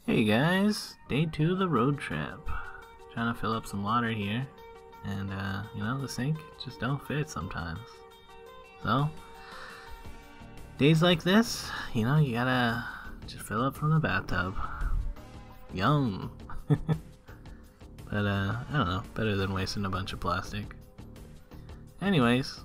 Hey guys, day 2 of the road trip. Trying to fill up some water here, and the sink just don't fit sometimes. So, days like this, you gotta just fill up from the bathtub. Yum! But I don't know, better than wasting a bunch of plastic. Anyways,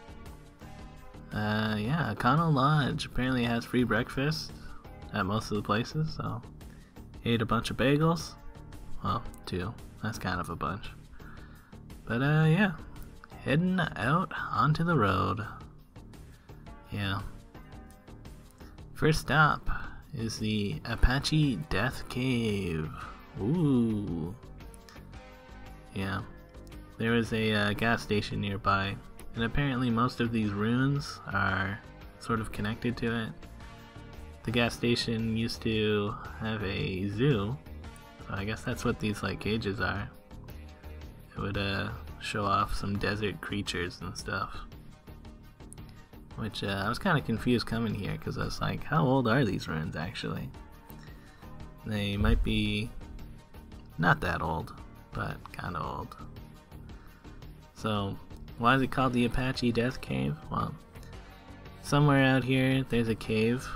Econo Lodge apparently has free breakfast at most of the places, so ate a bunch of bagels. Well, 2. That's kind of a bunch. But heading out onto the road. Yeah. First stop is the Apache Death Cave. Ooh. Yeah. There was a gas station nearby, and apparently most of these ruins are sort of connected to it. The gas station used to have a zoo, so I guess that's what these cages are. It would show off some desert creatures and stuff. Which I was kind of confused coming here, because I was like, how old are these ruins actually? They might be not that old, but kind of old. So, why is it called the Apache Death Cave? Well, somewhere out here there's a cave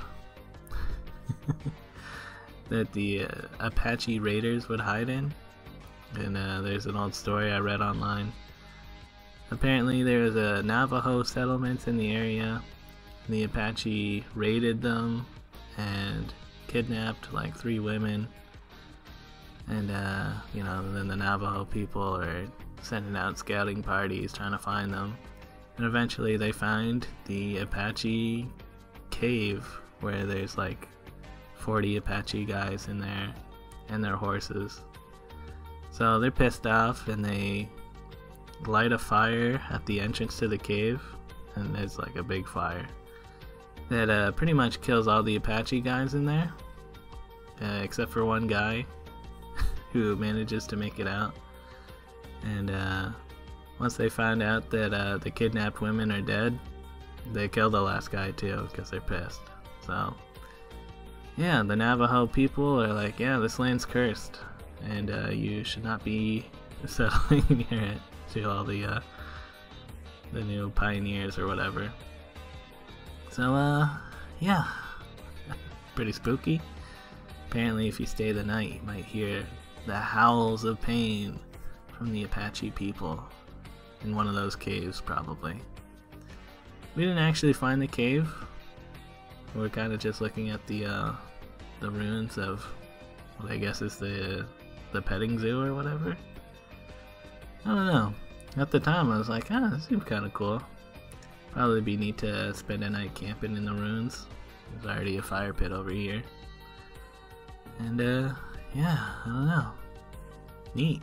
that the Apache raiders would hide in. And there's an old story I read online. Apparently there was a Navajo settlement in the area. The Apache raided them and kidnapped 3 women. And then the Navajo people are sending out scouting parties trying to find them. And eventually they find the Apache cave where there's 40 Apache guys in there and their horses. So they're pissed off and they light a fire at the entrance to the cave, and there's a big fire that pretty much kills all the Apache guys in there, except for one guy who manages to make it out. And once they find out that the kidnapped women are dead, they kill the last guy too because they're pissed. So yeah, the Navajo people are like, yeah, this land's cursed, and you should not be settling near it, to all the new pioneers or whatever. So yeah, pretty spooky. Apparently if you stay the night, you might hear the howls of pain from the Apache people in one of those caves, probably. We didn't actually find the cave. We're kind of just looking at the ruins of what I guess is the petting zoo or whatever. I don't know. At the time I was like, this seems kind of cool. Probably be neat to spend a night camping in the ruins. There's already a fire pit over here. And yeah, I don't know. Neat.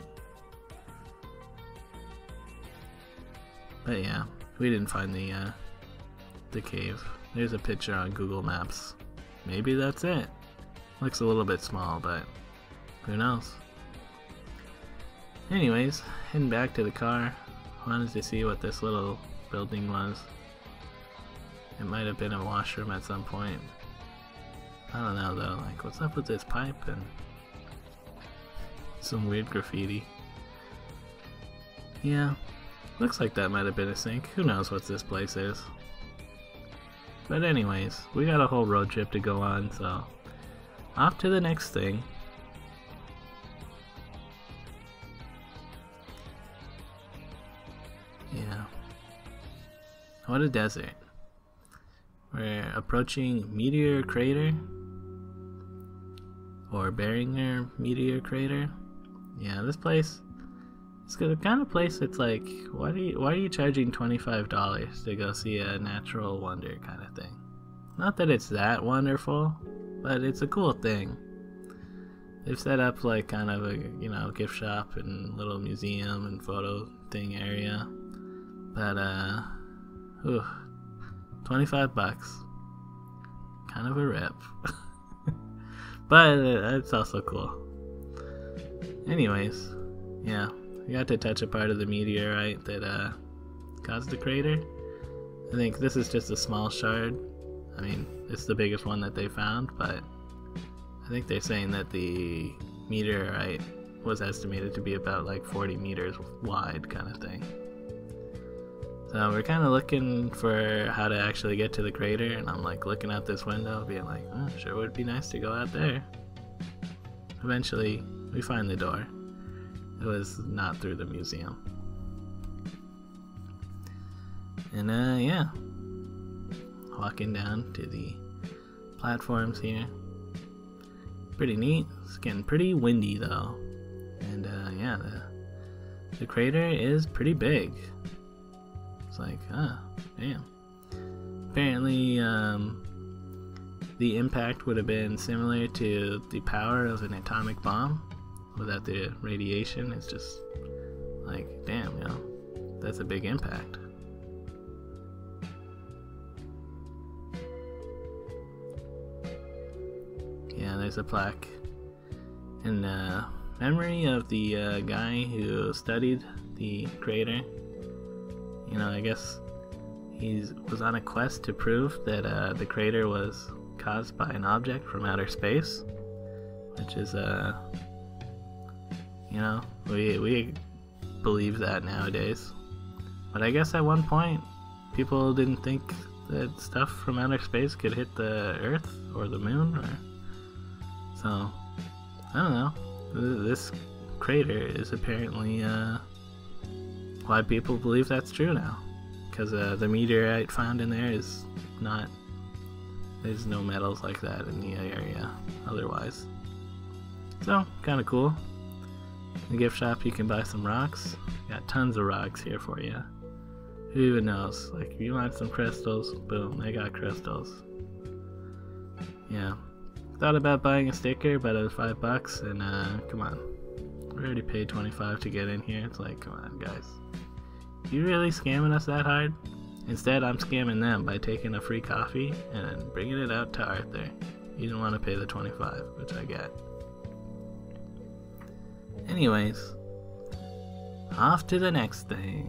But yeah, we didn't find the cave. There's a picture on Google Maps. Maybe that's it. Looks a little bit small, but who knows? Anyways, heading back to the car. Wanted to see what this little building was. It might have been a washroom at some point. I don't know though, what's up with this pipe and some weird graffiti. Yeah, looks like that might have been a sink. Who knows what this place is? But anyways, we got a whole road trip to go on, so off to the next thing. Yeah. What a desert. We're approaching Meteor Crater, or Beringer Meteor Crater. Yeah, this place, it's the kind of place that's why are you charging $25 to go see a natural wonder kind of thing? Not that it's that wonderful, but it's a cool thing. They've set up kind of a gift shop and little museum and photo thing area. But $25. Kind of a rip. But it's also cool. Anyways, yeah, we got to touch a part of the meteorite that caused the crater. I think this is just a small shard. I mean, it's the biggest one that they found, but I think they're saying that the meteorite was estimated to be about like 40 meters wide, kind of thing. So we're kind of looking for how to actually get to the crater, and I'm like looking out this window being like, oh, sure would be nice to go out there. Eventually we find the door. It was not through the museum. And yeah, walking down to the platforms here. Pretty neat. It's getting pretty windy though. And yeah, the crater is pretty big. It's like, damn. Apparently, the impact would have been similar to the power of an atomic bomb. Without the radiation, it's just like, damn, you know, that's a big impact. Yeah, there's a plaque in memory of the guy who studied the crater. You know, I guess he was on a quest to prove that the crater was caused by an object from outer space, which is, you know, we believe that nowadays. But I guess at one point, people didn't think that stuff from outer space could hit the Earth or the Moon, or so, I don't know. This crater is apparently why people believe that's true now, because the meteorite found in there is not, there's no metals like that in the area otherwise. So, kind of cool. In the gift shop you can buy some rocks. Got tons of rocks here for you. Who even knows? Like, if you want some crystals, boom, they got crystals. Yeah. Thought about buying a sticker, but it was $5, and come on. We already paid $25 to get in here. It's like, come on, guys. You really scamming us that hard? Instead, I'm scamming them by taking a free coffee and bringing it out to Arthur. You didn't want to pay the $25, which I get. Anyways, off to the next thing.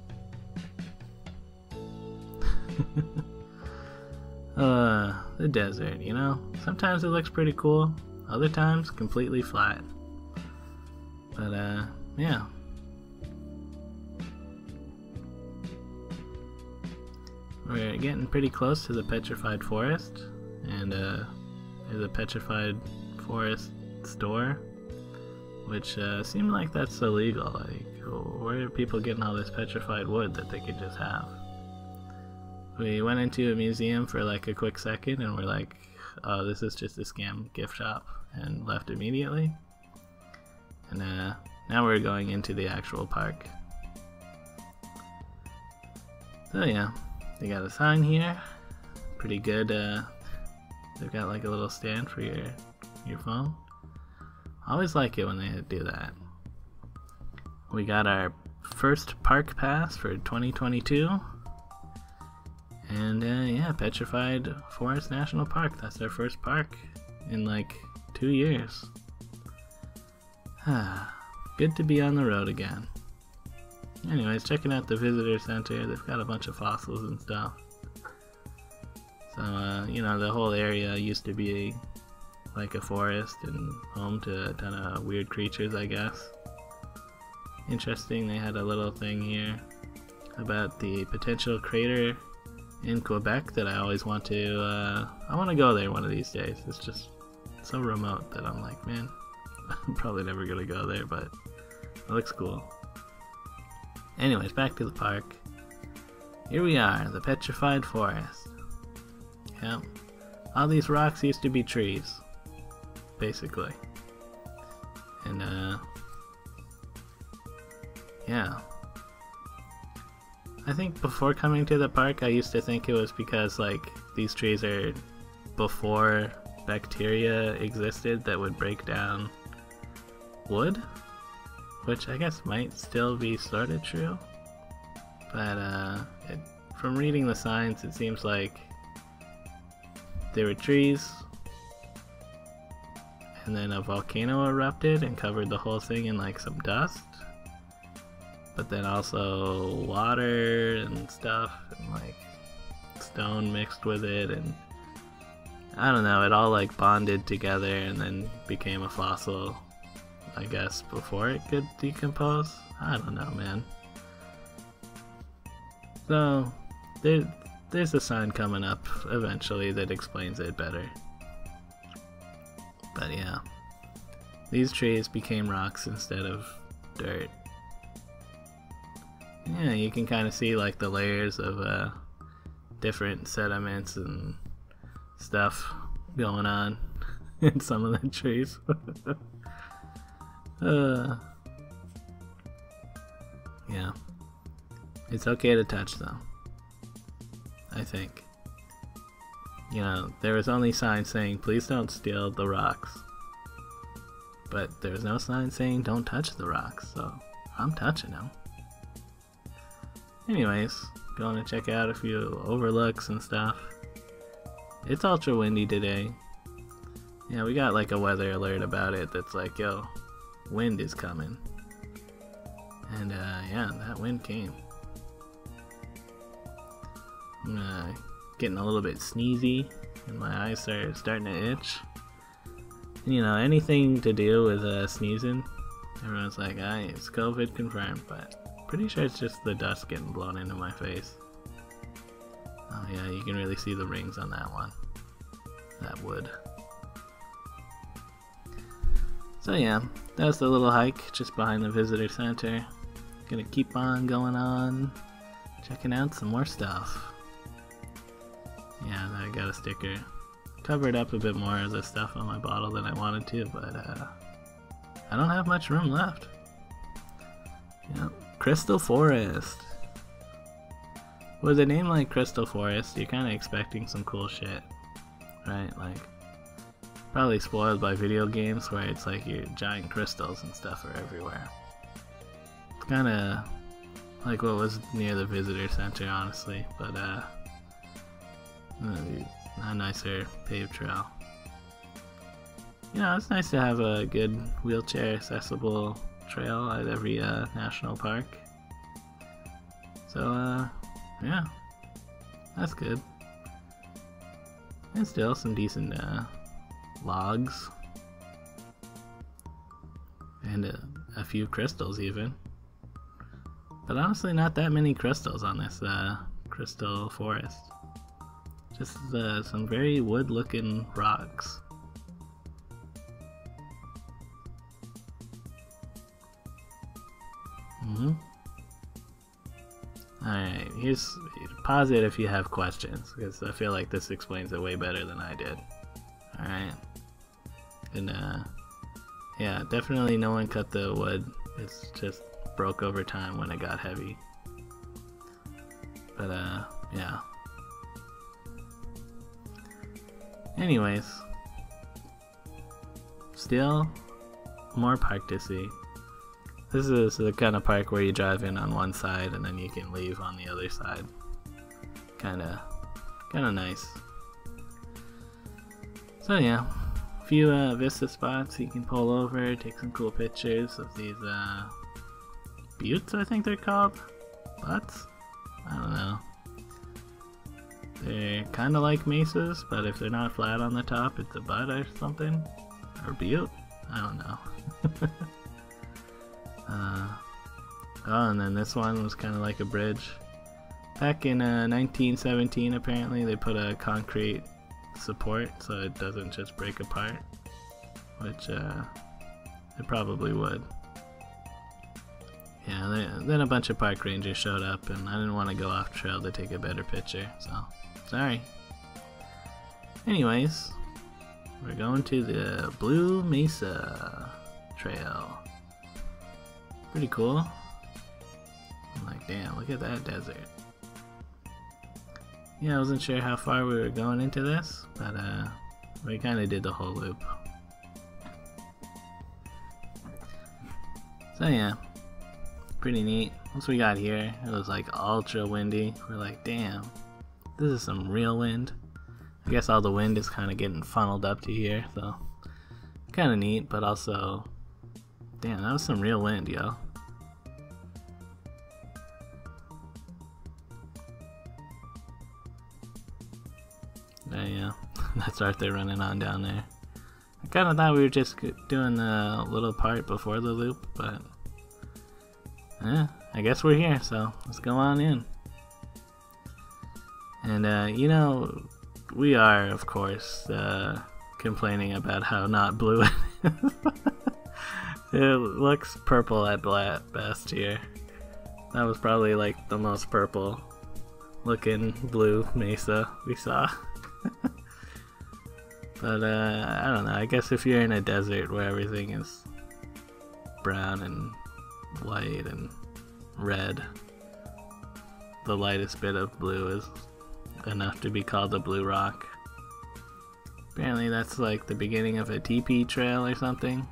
The desert, you know? Sometimes it looks pretty cool, other times completely flat. But, yeah. We're getting pretty close to the Petrified Forest, and there's a Petrified Forest store, which seemed like that's illegal. Like, where are people getting all this petrified wood that they could just have? We went into a museum for like a quick second and we're like, oh, this is just a scam gift shop, and left immediately. And now we're going into the actual park. So yeah, they got a sign here. Pretty good. They've got like a little stand for your phone. I always like it when they do that. We got our first park pass for 2022. And yeah, Petrified Forest National Park. That's our first park in like 2 years. Good to be on the road again. Anyways, checking out the visitor center. They've got a bunch of fossils and stuff. So, you know, the whole area used to be like a forest and home to a ton of weird creatures, I guess. Interesting, they had a little thing here about the potential crater in Quebec that I always want to, I want to go there one of these days. It's just so remote that I'm like, man, I'm probably never gonna go there, but it looks cool. Anyways, back to the park. Here we are, the Petrified Forest. Yep. All these rocks used to be trees, basically. And, yeah. I think before coming to the park, I used to think it was because, like, these trees are before bacteria existed that would break down wood, which I guess might still be sort of true. But, from reading the signs, it seems like there were trees, and then a volcano erupted and covered the whole thing in, like, some dust. But then also water and stuff, and like stone mixed with it, and I don't know, it all like bonded together and then became a fossil, I guess, before it could decompose. I don't know, man. So, there's a sign coming up eventually that explains it better. But yeah, these trees became rocks instead of dirt. Yeah, you can kind of see like the layers of different sediments and stuff going on in some of the trees. Yeah, it's okay to touch them, I think. You know, there was only signs saying please don't steal the rocks, but there was no sign saying don't touch the rocks, so I'm touching them. Anyways, going to check out a few overlooks and stuff. It's ultra windy today. Yeah, we got like a weather alert about it that's like, yo, wind is coming. And yeah, that wind came. I'm getting a little bit sneezy and my eyes are starting to itch. You know, anything to do with sneezing, everyone's like, it's COVID confirmed, but pretty sure it's just the dust getting blown into my face. Oh yeah, you can really see the rings on that one. That wood. So yeah, that was the little hike just behind the visitor center. Gonna keep on going on, checking out some more stuff. Yeah, I got a sticker. Covered up a bit more of the stuff on my bottle than I wanted to, but I don't have much room left. Yep, Crystal Forest. With a name like Crystal Forest, you're kind of expecting some cool shit, right? Like, probably spoiled by video games where it's like your giant crystals and stuff are everywhere. It's kind of like what was near the visitor center, honestly, but a nicer paved trail. You know, it's nice to have a good wheelchair accessible trail at every national park. So yeah, that's good. And still some decent logs and a few crystals even. But honestly, not that many crystals on this Crystal Forest. Just some very wood-looking rocks. Alright, pause it if you have questions, because I feel like this explains it way better than I did. Alright. And yeah, definitely no one cut the wood. It's just broke over time when it got heavy. But yeah. Anyways, still more park to see. This is the kind of park where you drive in on one side and then you can leave on the other side. Kinda nice. So yeah, a few vista spots you can pull over, take some cool pictures of these buttes, I think they're called. Butts? I don't know. They're kind of like mesas, but if they're not flat on the top, it's a butte or something. Or butte? I don't know. Oh, and then this one was kind of like a bridge. Back in 1917, apparently, they put a concrete support so it doesn't just break apart, which it probably would. Yeah, then a bunch of park rangers showed up, and I didn't want to go off trail to take a better picture, so sorry. Anyways, we're going to the Blue Mesa Trail. Pretty cool. I'm like, damn, look at that desert. Yeah, I wasn't sure how far we were going into this, but we kind of did the whole loop. So yeah, pretty neat. Once we got here, it was like ultra windy. We're like, damn, this is some real wind. I guess all the wind is kind of getting funneled up to here, so kind of neat, but also, damn, that was some real wind, yo. Yeah. That's Arthur running on down there. I kind of thought we were just doing the little part before the loop, but I guess we're here, so let's go on in. And you know, we are, of course, complaining about how not blue it is. It looks purple at best here. That was probably like the most purple looking blue mesa we saw. But I don't know, I guess if you're in a desert where everything is brown and white and red, the lightest bit of blue is enough to be called a blue rock. Apparently that's like the beginning of a TP trail or something.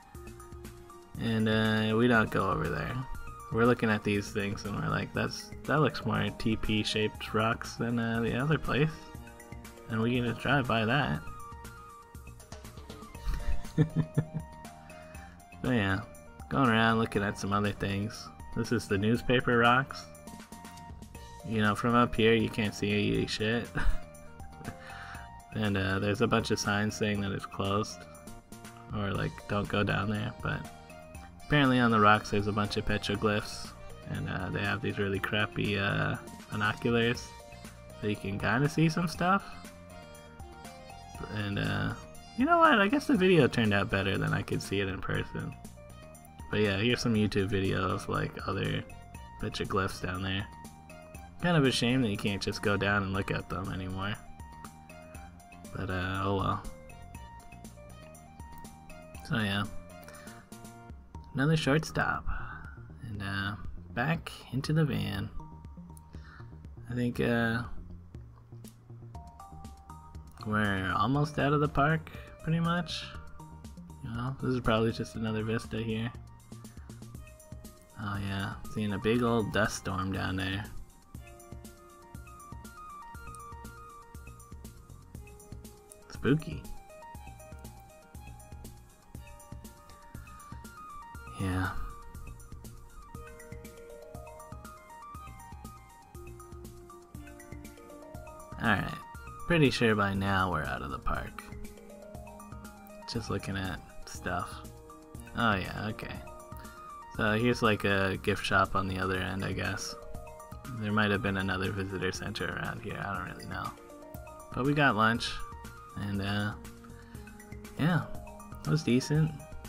And we don't go over there. We're looking at these things and we're like, that looks more TP shaped rocks than the other place. And we can just drive by that. So yeah, going around looking at some other things. This is the newspaper rocks. You know, from up here you can't see shit. And there's a bunch of signs saying that it's closed. Or like, don't go down there. But apparently on the rocks there's a bunch of petroglyphs. And they have these really crappy binoculars. So you can kind of see some stuff. And you know what, I guess the video turned out better than I could see it in person. But yeah, here's some YouTube video of like other petroglyphs down there. Kind of a shame that you can't just go down and look at them anymore. But oh well. So yeah, another short stop, and back into the van. I think we're almost out of the park, pretty much. You know, this is probably just another vista here. Oh yeah, seeing a big old dust storm down there. Spooky. Yeah. Alright. Pretty sure by now we're out of the park. Just looking at stuff. Oh yeah, okay. So here's like a gift shop on the other end, I guess. There might have been another visitor center around here, I don't really know. But we got lunch. And yeah, it was decent.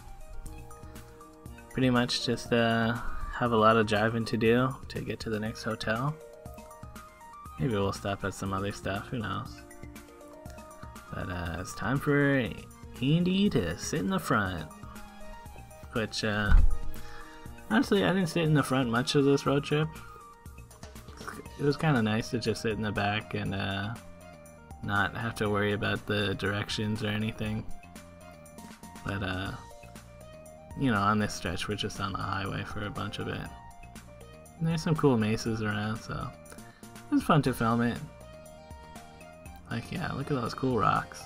Pretty much just have a lot of driving to do to get to the next hotel. Maybe we'll stop at some other stuff, who knows. But it's time for Andy to sit in the front. Which honestly, I didn't sit in the front much of this road trip. It was kind of nice to just sit in the back and not have to worry about the directions or anything. But you know, on this stretch we're just on the highway for a bunch of it. And there's some cool mesas around, so it was fun to film it. Like, yeah, look at those cool rocks.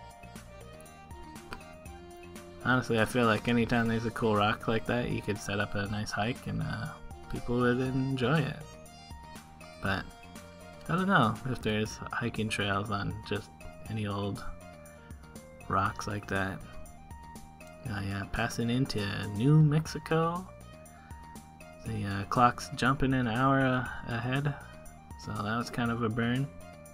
Honestly, I feel like anytime there's a cool rock like that, you could set up a nice hike and people would enjoy it. But I don't know if there's hiking trails on just any old rocks like that. Oh yeah, passing into New Mexico. The clock's jumping an hour ahead, so that was kind of a burn.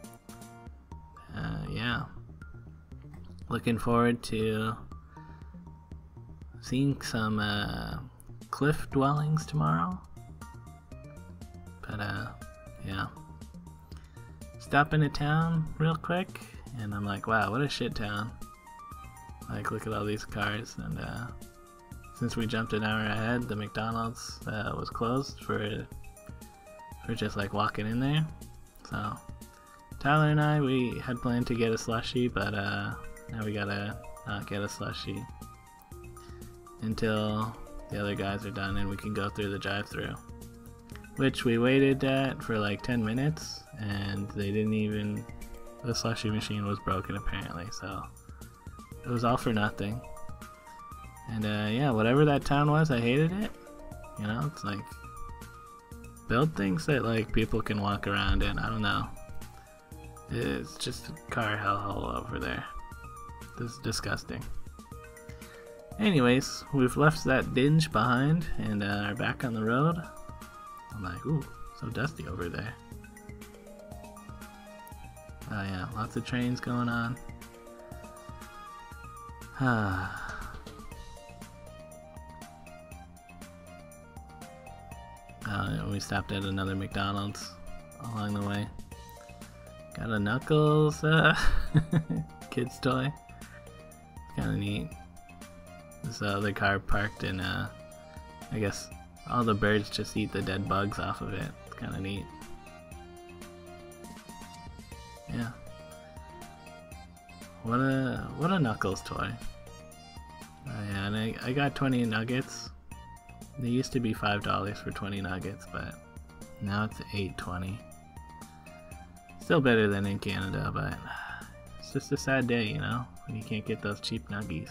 Yeah, looking forward to seeing some cliff dwellings tomorrow. But yeah, stop into town real quick, and I'm like, wow, what a shit town. Like, look at all these cars, and since we jumped an hour ahead, the McDonald's was closed for just like walking in there. So Tyler and I, we had planned to get a slushie, but now we gotta not get a slushie until the other guys are done and we can go through the drive-thru, which we waited at for like 10 minutes, and they didn't even, the slushie machine was broken apparently, so it was all for nothing. And yeah, whatever that town was, I hated it. You know, it's like, build things that like people can walk around in. I don't know. It's just a car hellhole over there. This is disgusting. Anyways, we've left that dinge behind and are back on the road. I'm like, ooh, so dusty over there. Oh yeah, lots of trains going on. We stopped at another McDonald's along the way. Got a Knuckles kid's toy. It's kind of neat. This other car parked in, I guess all the birds just eat the dead bugs off of it. It's kind of neat. Yeah. What a Knuckles toy. Yeah, and I got 20 nuggets. They used to be $5 for 20 nuggets, but now it's $8.20. Still better than in Canada, but it's just a sad day, you know, when you can't get those cheap nuggies.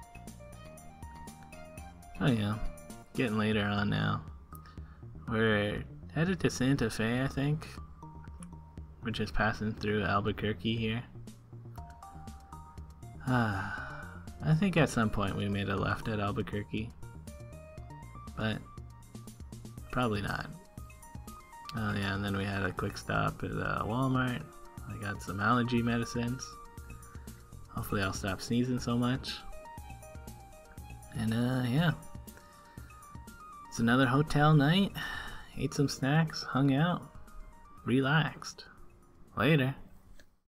Oh yeah, getting later on now. We're headed to Santa Fe, I think. We're just passing through Albuquerque here. I think at some point we made a left at Albuquerque, but probably not. Oh yeah, and then we had a quick stop at Walmart. I got some allergy medicines. Hopefully I'll stop sneezing so much. And yeah. It's another hotel night. Ate some snacks, hung out, relaxed. Later.